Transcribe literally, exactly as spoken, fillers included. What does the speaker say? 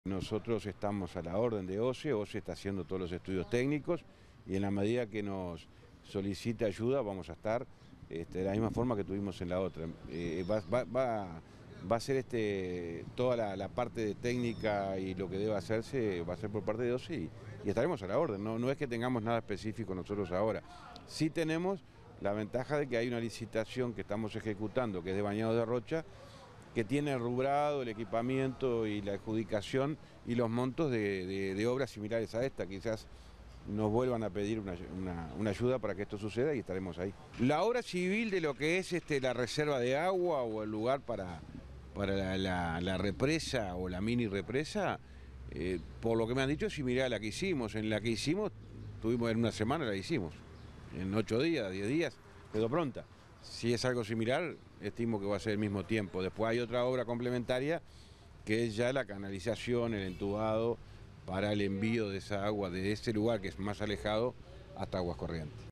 Nosotros estamos a la orden de O C E, O C E está haciendo todos los estudios técnicos y en la medida que nos solicite ayuda vamos a estar este, de la misma forma que tuvimos en la otra. Eh, va, va, va, va a ser este, toda la, la parte de técnica y lo que deba hacerse va a ser por parte de O C E y, y estaremos a la orden. No, no es que tengamos nada específico nosotros ahora. Sí tenemos la ventaja de que hay una licitación que estamos ejecutando que es de Bañados de Rocha, que tiene rubrado el equipamiento y la adjudicación y los montos de, de, de obras similares a esta. Quizás nos vuelvan a pedir una, una, una ayuda para que esto suceda y estaremos ahí. La obra civil de lo que es este, la reserva de agua o el lugar para, para la, la, la represa o la mini represa, eh, por lo que me han dicho es similar a la que hicimos. En la que hicimos, tuvimos en una semana la hicimos, en ocho días, diez días, quedó pronta. Si es algo similar, estimo que va a ser el mismo tiempo. Después hay otra obra complementaria que es ya la canalización, el entubado para el envío de esa agua de ese lugar que es más alejado hasta Aguas Corrientes.